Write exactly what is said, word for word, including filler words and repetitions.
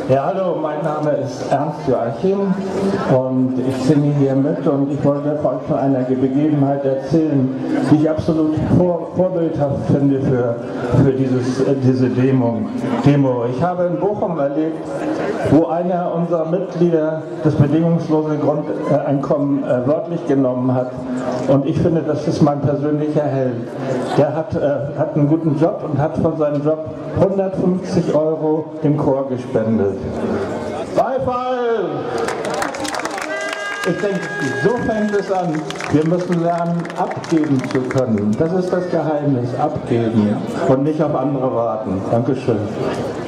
Ja, hallo, mein Name ist Ernst Joachim und ich singe hier mit und ich wollte euch von einer Begebenheit erzählen, die ich absolut vor, vorbildhaft finde für, für dieses, äh, diese Demo, Demo. Ich habe in Bochum erlebt, wo einer unserer Mitglieder das bedingungslose Grundeinkommen äh, wörtlich genommen hat und ich finde, das ist mein persönlicher Held. Der hat, äh, hat einen guten Job und hat von seinem Job hundertfünfzig Euro dem Chor gespendet. Beifall! Ich denke, so fängt es an. Wir müssen lernen, abgeben zu können. Das ist das Geheimnis, abgeben und nicht auf andere warten. Dankeschön.